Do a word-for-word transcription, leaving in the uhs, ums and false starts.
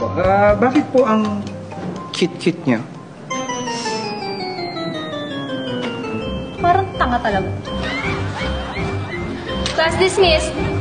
po. Ah, bakit po ang cute-cute niyo? Parang tanga talaga. Class dismissed.